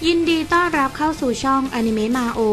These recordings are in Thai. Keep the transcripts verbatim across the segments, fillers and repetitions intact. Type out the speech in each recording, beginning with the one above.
ยินดีต้อนรับเข้าสู่ช่องอนิเมะมาโอ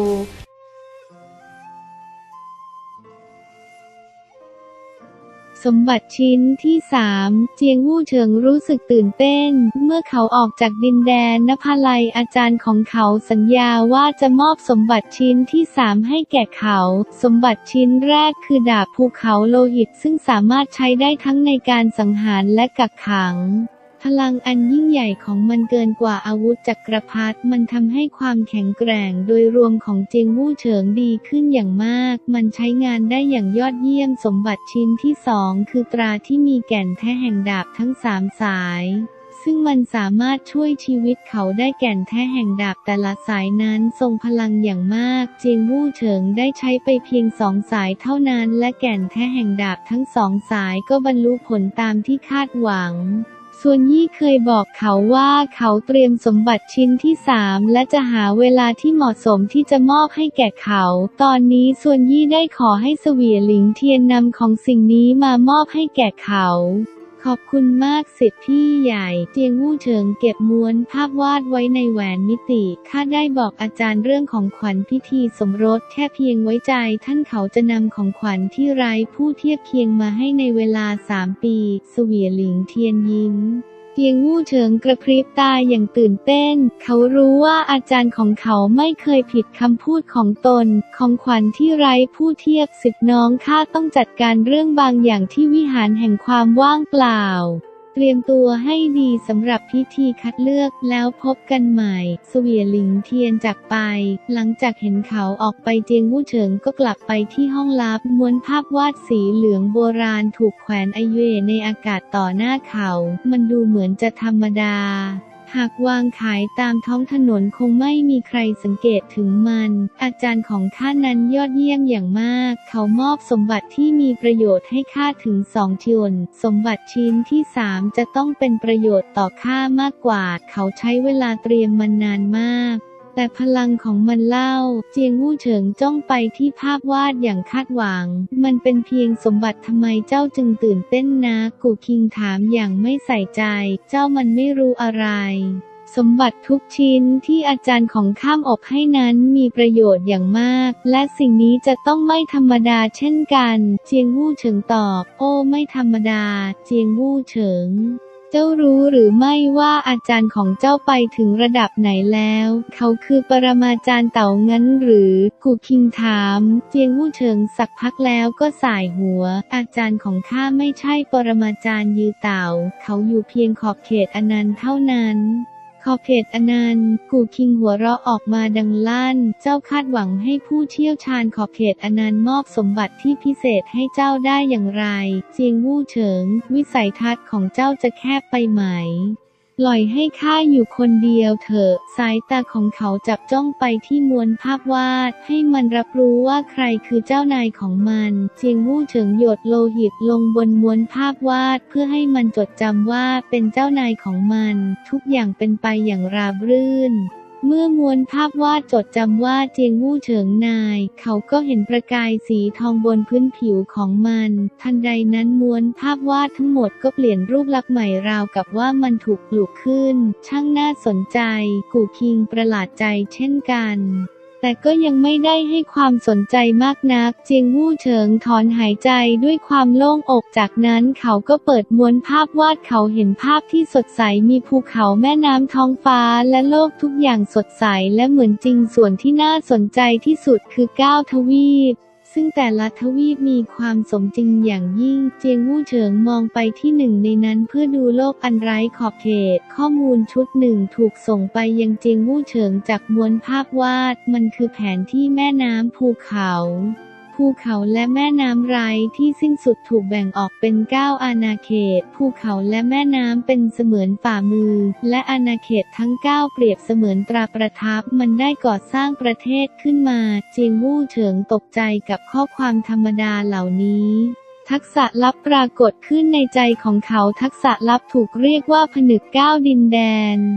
สมบัติชิ้นที่สามเจียงวู่เฉิงรู้สึกตื่นเต้นเมื่อเขาออกจากดินแดนนภาลัยอาจารย์ของเขาสัญญาว่าจะมอบสมบัติชิ้นที่สามให้แก่เขาสมบัติชิ้นแรกคือดาบภูเขาโลหิตซึ่งสามารถใช้ได้ทั้งในการสังหารและกักขังพลังอันยิ่งใหญ่ของมันเกินกว่าอาวุธจักรพรรดิมันทำให้ความแข็งแกร่งโดยรวมของเจียงวู่เฉิงดีขึ้นอย่างมากมันใช้งานได้อย่างยอดเยี่ยมสมบัติชิ้นที่สองคือตราที่มีแก่นแท้แห่งดาบทั้งสามสายซึ่งมันสามารถช่วยชีวิตเขาได้แก่นแท้แห่งดาบแต่ละสายนั้นทรงพลังอย่างมากเจียงวู่เฉิงได้ใช้ไปเพียงสองสายเท่านั้นและแก่นแท้แห่งดาบทั้งสองสายก็บรรลุผลตามที่คาดหวังส่วนยี่เคยบอกเขาว่าเขาเตรียมสมบัติชิ้นที่สามและจะหาเวลาที่เหมาะสมที่จะมอบให้แก่เขาตอนนี้ส่วนยี่ได้ขอให้เสวียหลิงเทียนนำของสิ่งนี้มามอบให้แก่เขาขอบคุณมากสิทธิ์พี่ใหญ่เจียงวู่เฉิงเก็บม้วนภาพวาดไว้ในแหวนมิติข้าได้บอกอาจารย์เรื่องของขวัญพิธีสมรสแค่เพียงไว้ใจท่านเขาจะนำของขวัญที่ไร้ผู้เทียบเคียงมาให้ในเวลาสามปีเสวียหลิงเทียนยิ้มเจียงวู่เฉิงกระพริบตาอย่างตื่นเต้นเขารู้ว่าอาจารย์ของเขาไม่เคยผิดคำพูดของตนของขวัญที่ไร้ผู้เทียบสิทธิ์น้องข้าต้องจัดการเรื่องบางอย่างที่วิหารแห่งความว่างเปล่าเตรียมตัวให้ดีสำหรับพิธีคัดเลือกแล้วพบกันใหม่เสวียหลิงเทียนจากไปหลังจากเห็นเขาออกไปเจียงวู่เฉิงก็กลับไปที่ห้องลับม้วนภาพวาดสีเหลืองโบราณถูกแขวนอเย่ในอากาศต่อหน้าเขามันดูเหมือนจะธรรมดาหากวางขายตามท้องถนนคงไม่มีใครสังเกตถึงมันอาจารย์ของข้านั้นยอดเยี่ยมอย่างมากเขามอบสมบัติที่มีประโยชน์ให้ข้าถึงสองชิ้นสมบัติชิ้นที่สามจะต้องเป็นประโยชน์ต่อข้ามากกว่าเขาใช้เวลาเตรียมมันนานมากแต่พลังของมันเล่าเจียงวู่เฉิงจ้องไปที่ภาพวาดอย่างคาดหวังมันเป็นเพียงสมบัติทำไมเจ้าจึงตื่นเต้นนะกูคิงถามอย่างไม่ใส่ใจเจ้ามันไม่รู้อะไรสมบัติทุกชิ้นที่อาจารย์ของข้ามอบให้นั้นมีประโยชน์อย่างมากและสิ่งนี้จะต้องไม่ธรรมดาเช่นกันเจียงวู่เฉิงตอบโอ้ไม่ธรรมดาเจียงวู่เฉิงเจ้ารู้หรือไม่ว่าอาจารย์ของเจ้าไปถึงระดับไหนแล้วเขาคือปรมาจารย์เต่างั้นหรือกูคิงถามเจียงวู่เฉิงสักพักแล้วก็ส่ายหัวอาจารย์ของข้าไม่ใช่ปรมาจารย์ยือเต่าเขาอยู่เพียงขอบเขตอนันต์เท่านั้นขอบเขตอนันต์กูคิงหัวเราะออกมาดังลั่นเจ้าคาดหวังให้ผู้เชี่ยวชาญขอบเขตอนันต์มอบสมบัติที่พิเศษให้เจ้าได้อย่างไรเจียงวู่เฉิงวิสัยทัศน์ของเจ้าจะแคบไปไหมปล่อยให้ข้าอยู่คนเดียวเถอะสายตาของเขาจับจ้องไปที่ม้วนภาพวาดให้มันรับรู้ว่าใครคือเจ้านายของมันเจียงวู่เฉิงหยดโลหิตลงบนม้วนภาพวาดเพื่อให้มันจดจำว่าเป็นเจ้านายของมันทุกอย่างเป็นไปอย่างราบรื่นเมื่อม้วนภาพวาดจดจำว่าเจียงวู่เฉิงนายเขาก็เห็นประกายสีทองบนพื้นผิวของมันทันใดนั้นม้วนภาพวาดทั้งหมดก็เปลี่ยนรูปลักษณ์ใหม่ราวกับว่ามันถูกปลูกขึ้นช่างน่าสนใจกูคิงประหลาดใจเช่นกันแต่ก็ยังไม่ได้ให้ความสนใจมากนักเจียงวู่เฉิงถอนหายใจด้วยความโล่งอกจากนั้นเขาก็เปิดม้วนภาพวาดเขาเห็นภาพที่สดใสมีภูเขาแม่น้ำท้องฟ้าและโลกทุกอย่างสดใสและเหมือนจริงส่วนที่น่าสนใจที่สุดคือเก้าทวีปซึ่งแต่ละทวีปมีความสมจริงอย่างยิ่งเจียงวู่เฉิงมองไปที่หนึ่งในนั้นเพื่อดูโลกอันไร้ขอบเขตข้อมูลชุดหนึ่งถูกส่งไปยังเจียงวู่เฉิงจากม้วนภาพวาดมันคือแผนที่แม่น้ำภูเขาภูเขาและแม่น้ำไร้ที่สิ้นสุดถูกแบ่งออกเป็นเก้าอาณาเขตภูเขาและแม่น้ำเป็นเสมือนฝ่ามือและอาณาเขตทั้งเก้าเปรียบเสมือนตราประทับมันได้ก่อสร้างประเทศขึ้นมาเจียงวู่เฉิงตกใจกับข้อความธรรมดาเหล่านี้ทักษะลับปรากฏขึ้นในใจของเขาทักษะลับถูกเรียกว่าผนึกเก้าดินแดนผ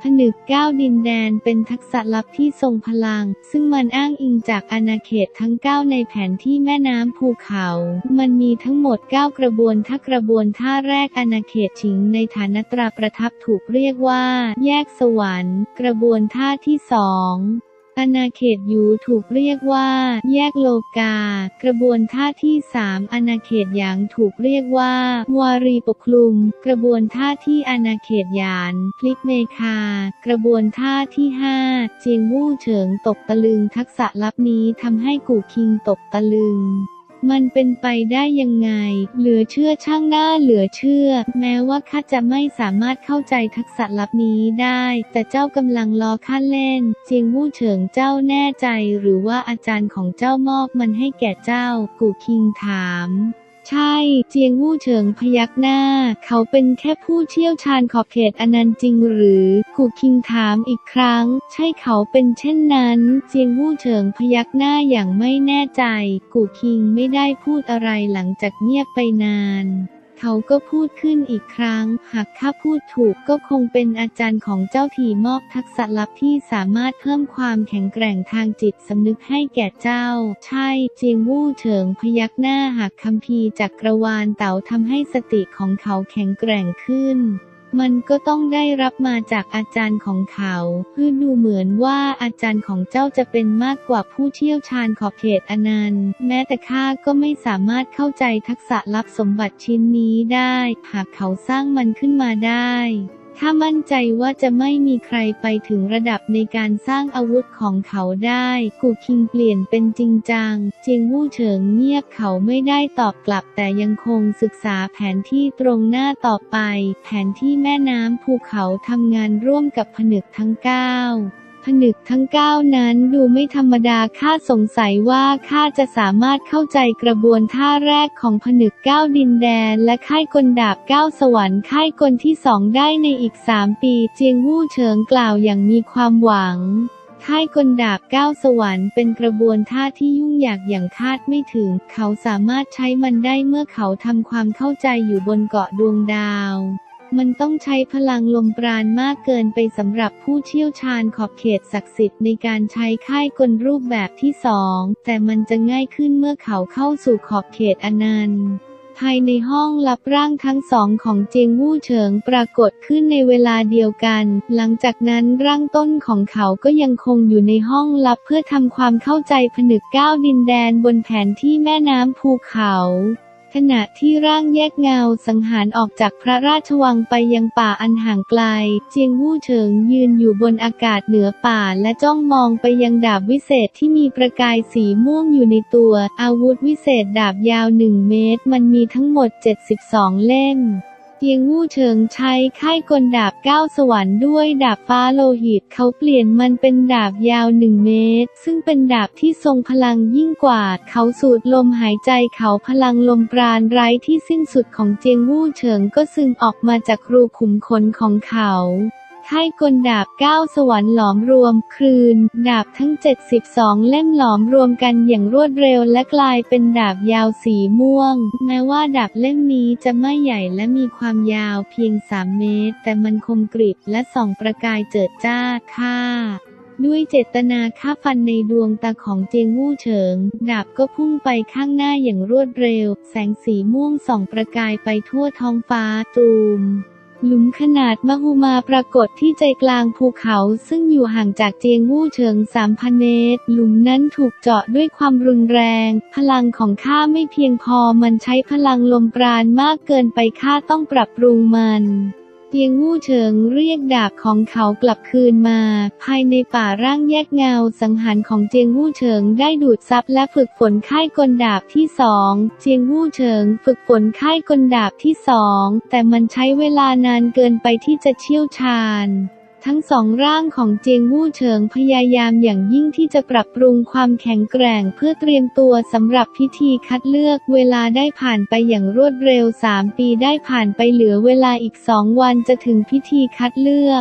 ผนึกเก้าดินแดนเป็นทักษะลับที่ทรงพลังซึ่งมันอ้างอิงจากอาณาเขตทั้งเก้าในแผนที่แม่น้ำภูเขามันมีทั้งหมดเก้ากระบวนท่ากระบวนท่าแรกอาณาเขตฉิงในฐานตราประทับถูกเรียกว่าแยกสวรรค์กระบวนท่าที่สองอาณาเขตยูถูกเรียกว่าแยกโลกากระบวนท่าที่สามอาณาเขตหยางถูกเรียกว่าวารีปกคลุมกระบวนท่าที่อาณาเขตหยานพลิกเมคากระบวนท่าที่ห้าเจียงวู่เฉิงตกตะลึงทักษะลับนี้ทำให้กู่คิงตกตะลึงมันเป็นไปได้ยังไงเหลือเชื่อช่างหน้าเหลือเชื่อแม้ว่าข้าจะไม่สามารถเข้าใจทักษะลับนี้ได้แต่เจ้ากำลังล้อข้าเล่นเจียงวู่เฉิงเจ้าแน่ใจหรือว่าอาจารย์ของเจ้ามอบมันให้แก่เจ้ากู่คิงถามใช่เจียงวู่เฉิงพยักหน้าเขาเป็นแค่ผู้เชี่ยวชาญขอบเขตอนันต์จริงหรือกู่คิงถามอีกครั้งใช่เขาเป็นเช่นนั้นเจียงวู่เฉิงพยักหน้าอย่างไม่แน่ใจกู่คิงไม่ได้พูดอะไรหลังจากเงียบไปนานเขาก็พูดขึ้นอีกครั้งหากข้าพูดถูกก็คงเป็นอาจารย์ของเจ้าที่มอบทักษะลับที่สามารถเพิ่มความแข็งแกร่งทางจิตสำนึกให้แก่เจ้าใช่เจียงวู่เฉิงพยักหน้าหากคัมภีร์จักรวาลเต๋าทำให้สติของเขาแข็งแกร่งขึ้นมันก็ต้องได้รับมาจากอาจารย์ของเขาเพื่อดูเหมือนว่าอาจารย์ของเจ้าจะเป็นมากกว่าผู้เชี่ยวชาญขอบเขตอนันต์แม้แต่ข้าก็ไม่สามารถเข้าใจทักษะลับสมบัติชิ้นนี้ได้หากเขาสร้างมันขึ้นมาได้ถ้ามั่นใจว่าจะไม่มีใครไปถึงระดับในการสร้างอาวุธของเขาได้กู่คิงเปลี่ยนเป็นจริงจังเจียงวู่เฉิงเงียบเขาไม่ได้ตอบกลับแต่ยังคงศึกษาแผนที่ตรงหน้าต่อไปแผนที่แม่น้ำภูเขาทำงานร่วมกับผนึกทั้งเก้าผนึกทั้งเก้านั้นดูไม่ธรรมดาข้าสงสัยว่าข้าจะสามารถเข้าใจกระบวนท่าแรกของผนึกเก้าดินแดนและค่ายกลดาบเก้าสวรรค์ค่ายกลที่สองได้ในอีกสามปีเจียงวู่เฉิงกล่าวอย่างมีความหวังค่ายกลดาบเก้าสวรรค์เป็นกระบวนท่าที่ยุ่งยากอย่างคาดไม่ถึงเขาสามารถใช้มันได้เมื่อเขาทำความเข้าใจอยู่บนเกาะดวงดาวมันต้องใช้พลังลมปราณมากเกินไปสำหรับผู้เชี่ยวชาญขอบเขตศักดิ์สิทธิ์ในการใช้ค่ายกลรูปแบบที่สองแต่มันจะง่ายขึ้นเมื่อเขาเข้าสู่ขอบเขตอนันต์ภายในห้องลับร่างทั้งสองของเจียงวู่เฉิงปรากฏขึ้นในเวลาเดียวกันหลังจากนั้นร่างต้นของเขาก็ยังคงอยู่ในห้องลับเพื่อทำความเข้าใจผนึกเก้าดินแดนบนแผนที่แม่น้ำภูเขาขณะที่ร่างแยกเงาสังหารออกจากพระราชวังไปยังป่าอันห่างไกลเจียงวู่เฉิงยืนอยู่บนอากาศเหนือป่าและจ้องมองไปยังดาบวิเศษที่มีประกายสีม่วงอยู่ในตัวอาวุธวิเศษดาบยาวหนึ่งเมตรมันมีทั้งหมดเจ็ดสิบสองเล่มเจียงวู่เฉิงใช้ค่ายกลดาบเก้าสวรรค์ด้วยดาบฟ้าโลหิตเขาเปลี่ยนมันเป็นดาบยาวหนึ่งเมตรซึ่งเป็นดาบที่ทรงพลังยิ่งกว่าเขาสูดลมหายใจเขาพลังลมปราณไร้ที่สิ้นสุดของเจียงวู่เฉิงก็ซึมออกมาจากรูขุมขนของเขาค่ายกลดาบเก้าสวรรค์หลอมรวมคืนดาบทั้งเจ็ดสิบสองเล่มหลอมรวมกันอย่างรวดเร็วและกลายเป็นดาบยาวสีม่วงแม้ว่าดาบเล่มนี้จะไม่ใหญ่และมีความยาวเพียงสามเมตรแต่มันคมกริบและส่องประกายเจิดจ้าฆ่าด้วยเจตนาฆ่าฟันในดวงตาของเจียงวู่เฉิงดาบก็พุ่งไปข้างหน้าอย่างรวดเร็วแสงสีม่วงส่องประกายไปทั่วท้องฟ้าตูมหลุมขนาดมหึมาปรากฏที่ใจกลางภูเขาซึ่งอยู่ห่างจากเจียงวู่เฉิง สามพัน เมตรหลุมนั้นถูกเจาะด้วยความรุนแรงพลังของข้าไม่เพียงพอมันใช้พลังลมปราณมากเกินไปข้าต้องปรับปรุงมันเจียงวู่เฉิงเรียกดาบของเขากลับคืนมาภายในป่าร่างแยกเงาสังหารของเจียงวู่เฉิงได้ดูดซับและฝึกฝนค่ายกลดาบที่สองเจียงวู่เฉิงฝึกฝนค่ายกลดาบที่สองแต่มันใช้เวลานานเกินไปที่จะเชี่ยวชาญทั้งสองร่างของเจียงวู่เฉิงพยายามอย่างยิ่งที่จะปรับปรุงความแข็งแกร่งเพื่อเตรียมตัวสำหรับพิธีคัดเลือกเวลาได้ผ่านไปอย่างรวดเร็วสามปีได้ผ่านไปเหลือเวลาอีกสองวันจะถึงพิธีคัดเลือก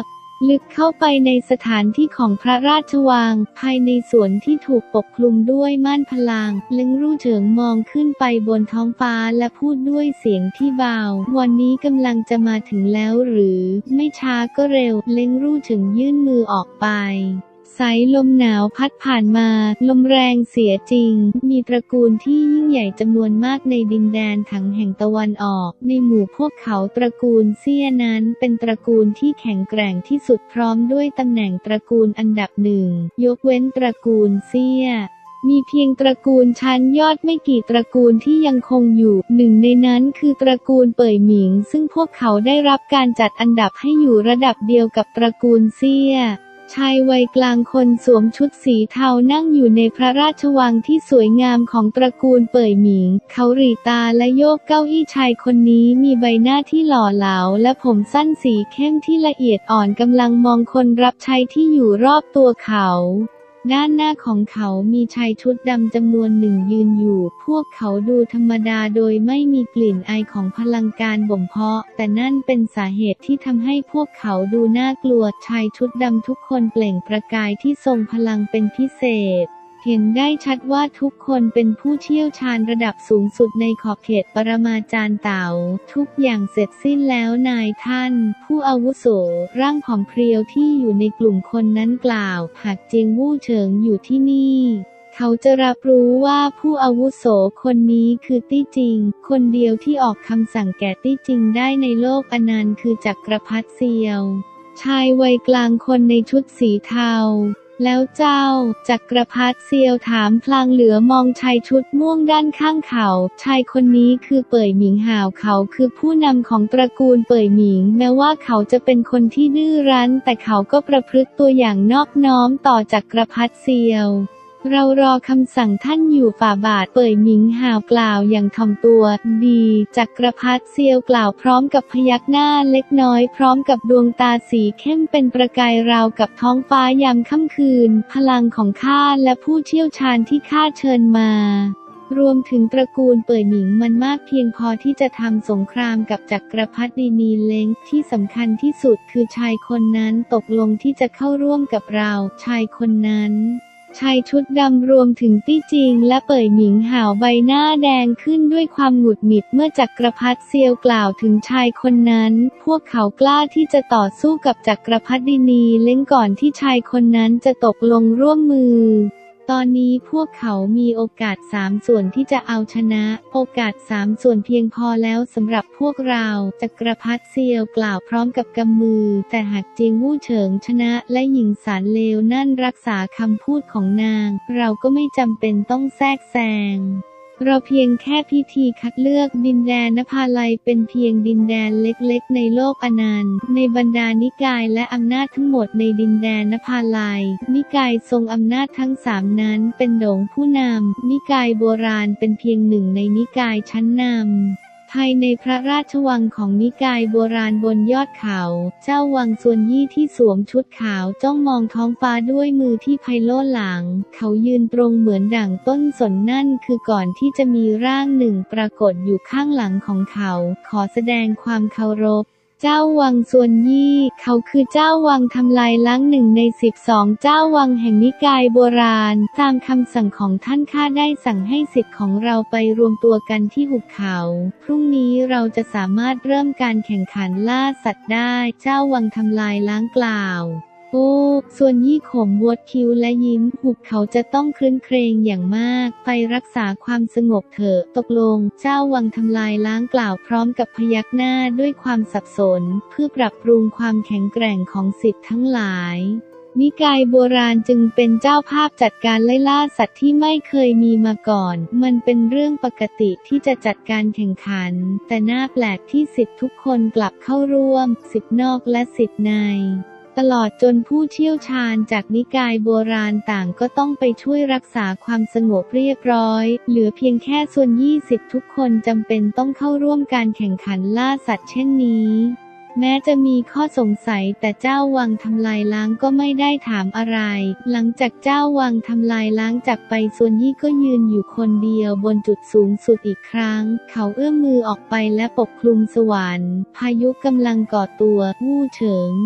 ลึกเข้าไปในสถานที่ของพระราชวังภายในสวนที่ถูกปกคลุมด้วยม่านพลังเล้งรู่เฉิงมองขึ้นไปบนท้องฟ้าและพูดด้วยเสียงที่เบาวันนี้กำลังจะมาถึงแล้วหรือไม่ช้าก็เร็วเล้งรู่เฉิงยื่นมือออกไปสายลมหนาวพัดผ่านมาลมแรงเสียจริงมีตระกูลที่ยิ่งใหญ่จำนวนมากในดินแดนถังแห่งตะวันออกในหมู่พวกเขาตระกูลเซี่ยนั้นเป็นตระกูลที่แข็งแกร่งที่สุดพร้อมด้วยตำแหน่งตระกูลอันดับหนึ่งยกเว้นตระกูลเซี่ยมีเพียงตระกูลชั้นยอดไม่กี่ตระกูลที่ยังคงอยู่หนึ่งในนั้นคือตระกูลเป่ยหมิงซึ่งพวกเขาได้รับการจัดอันดับให้อยู่ระดับเดียวกับตระกูลเซี่ยชายวัยกลางคนสวมชุดสีเทานั่งอยู่ในพระราชวังที่สวยงามของตระกูลเป่ยหมิงเขาหรี่ตาและโยกเก้าอี้ชายคนนี้มีใบหน้าที่หล่อเหลาและผมสั้นสีเข้มที่ละเอียดอ่อนกำลังมองคนรับใช้ที่อยู่รอบตัวเขาด้านหน้าของเขามีชายชุดดำจำนวนหนึ่งยืนอยู่พวกเขาดูธรรมดาโดยไม่มีกลิ่นอายของพลังการบ่มเพาะแต่นั่นเป็นสาเหตุที่ทำให้พวกเขาดูน่ากลัวชายชุดดำทุกคนเปล่งประกายที่ทรงพลังเป็นพิเศษเห็นได้ชัดว่าทุกคนเป็นผู้เชี่ยวชาญระดับสูงสุดในขอบเขตปรมาจารย์เต๋าทุกอย่างเสร็จสิ้นแล้วนายท่านผู้อาวุโสร่างผอมเพรียวที่อยู่ในกลุ่มคนนั้นกล่าวหากเจียงวู่เฉิงอยู่ที่นี่เขาจะรับรู้ว่าผู้อาวุโสคนนี้คือตี้จิงคนเดียวที่ออกคำสั่งแก่ตี้จิงได้ในโลกอนันต์คือจักรพรรดิเซียวชายวัยกลางคนในชุดสีเทาแล้วเจ้าจักรพรรดิเซียวถามพลางเหลือมองชายชุดม่วงด้านข้างเขาชายคนนี้คือเป่ยหมิงห่าวเขาคือผู้นำของตระกูลเป่ยหมิงแม้ว่าเขาจะเป็นคนที่ดื้อรั้นแต่เขาก็ประพฤติตัวอย่างนอบน้อมต่อจักรพรรดิเซียวเรารอคำสั่งท่านอยู่ฝ่าบาทเป่ยหมิงห่าวกล่าวอย่างถ่อมตัวดีจักรพรรดิเซียวกล่าวพร้อมกับพยักหน้าเล็กน้อยพร้อมกับดวงตาสีเข้มเป็นประกายราวกับท้องฟ้ายามค่ำคืนพลังของข้าและผู้เชี่ยวชาญที่ข้าเชิญมารวมถึงตระกูลเป่ยหมิงมันมากเพียงพอที่จะทำสงครามกับจักรพรรดินีเล้งที่สำคัญที่สุดคือชายคนนั้นตกลงที่จะเข้าร่วมกับเราชายคนนั้นชายชุดดำรวมถึงตี้จิงและเป่ยหมิงห่าวใบหน้าแดงขึ้นด้วยความหงุดหงิดเมื่อจักรพรรดิเซียวกล่าวถึงชายคนนั้นพวกเขากล้าที่จะต่อสู้กับจักรพรรดินีเล้งก่อนที่ชายคนนั้นจะตกลงร่วมมือตอนนี้พวกเขามีโอกาสสามส่วนที่จะเอาชนะโอกาสสามส่วนเพียงพอแล้วสำหรับพวกเราจักรพรรดิเซียวกล่าวพร้อมกับกำมือแต่หากเจียงวู่เฉิงชนะและหญิงสารเลวนั่นรักษาคำพูดของนางเราก็ไม่จำเป็นต้องแทรกแซงเราเพียงแค่พิธีคัดเลือกดินแดนนภาลัยเป็นเพียงดินแดนเล็กๆในโลกอนันต์ในบรรดานิกายและอำนาจทั้งหมดในดินแดนนภาลัยนิกายทรงอำนาจทั้งสามนั้นเป็นโดงผู้นำนิกายโบราณเป็นเพียงหนึ่งในนิกายชั้นนำภายในพระราชวังของนิกายโบราณบนยอดเขาเจ้าวังส่วนยี่ที่สวมชุดขาวจ้องมองท้องฟ้าด้วยมือที่ไพโล่หลังเขายืนตรงเหมือนดั่งต้นสนนั่นคือก่อนที่จะมีร่างหนึ่งปรากฏอยู่ข้างหลังของเขาขอแสดงความเคารพเจ้าวังส่วนยี่เขาคือเจ้าวังทำลายล้างหนึ่งในสิบสองเจ้าวังแห่งนิกายโบราณตามคำสั่งของท่านข้าได้สั่งให้ศิษย์ของเราไปรวมตัวกันที่หุบเขาพรุ่งนี้เราจะสามารถเริ่มการแข่งขันล่าสัตว์ได้เจ้าวังทำลายล้างกล่าวโอ้ส่วนยี่ขมวดคิ้วและยิ้มหุบเขาจะต้องครื้นเครงอย่างมากไปรักษาความสงบเถอะตกลงเจ้าวังทำลายล้างกล่าวพร้อมกับพยักหน้าด้วยความสับสนเพื่อปรับปรุงความแข็งแกร่งของศิษย์ทั้งหลายนิกายโบราณจึงเป็นเจ้าภาพจัดการไล่ล่าสัตว์ที่ไม่เคยมีมาก่อนมันเป็นเรื่องปกติที่จะจัดการแข่งขันแต่น่าแปลกที่ศิษย์ทุกคนกลับเข้าร่วมศิษย์นอกและศิษย์ในตลอดจนผู้เชี่ยวชาญจากนิกายโบราณต่างก็ต้องไปช่วยรักษาความสงบเรียบร้อยเหลือเพียงแค่ส่วนยี่สิบทุกคนจำเป็นต้องเข้าร่วมการแข่งขันล่าสัตว์เช่นนี้แม้จะมีข้อสงสัยแต่เจ้าวังทำลายล้างก็ไม่ได้ถามอะไรหลังจากเจ้าวังทำลายล้างจากไปส่วนยี่ก็ยืนอยู่คนเดียวบนจุดสูงสุดอีกครั้งเขาเอื้อมมือออกไปและปกคลุมสวรรค์พายุกำลังก่อตัววู่เฉิง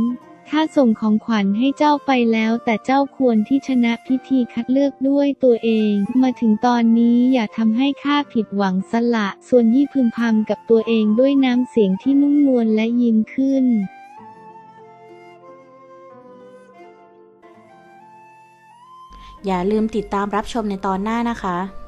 ข้าส่งของขวัญให้เจ้าไปแล้วแต่เจ้าควรที่ชนะพิธีคัดเลือกด้วยตัวเองมาถึงตอนนี้อย่าทำให้ข้าผิดหวังซะละส่วนยี่พึมพำกับตัวเองด้วยน้ำเสียงที่นุ่มนวลและยิ้มขึ้นอย่าลืมติดตามรับชมในตอนหน้านะคะ